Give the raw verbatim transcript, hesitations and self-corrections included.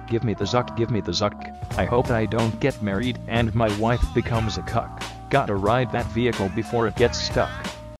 give me the zuck, give me the zuck. I hope I don't get married and my wife becomes a cuck. Gotta ride that vehicle before it gets stuck.